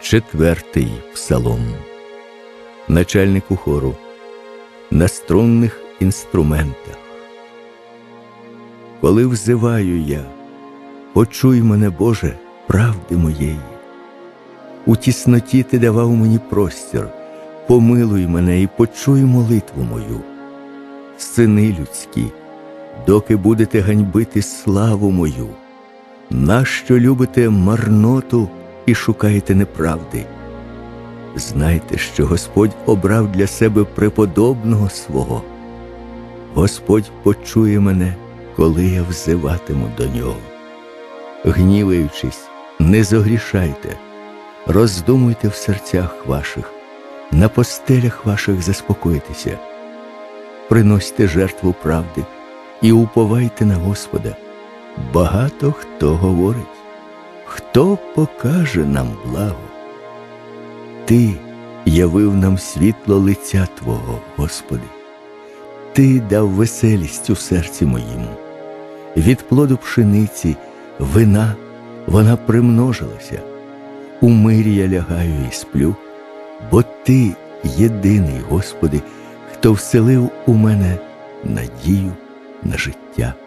4-й псалом. Начальнику хору. На струнних інструментах. Коли взиваю я, почуй мене, Боже, правди моєї. У тісноті ти давав мені простір, помилуй мене і почуй молитву мою. Сини людські, доки будете ганьбити славу мою, нащо любите марноту і шукаєте неправди? Знайте, що Господь обрав для себе преподобного свого. Господь почує мене, коли я взиватиму до нього. Гніваючись, не зогрішайте, роздумуйте в серцях ваших, на постелях ваших заспокойтеся. Приносьте жертву правди і уповайте на Господа. Багато хто говорить, хто покаже нам благо? Ти явив нам світло лиця Твого, Господи. Ти дав веселість у серці моїм. Від плоду пшениці, вина, вона примножилася. У мирі я лягаю і сплю, бо Ти єдиний, Господи, хто вселив у мене надію на життя.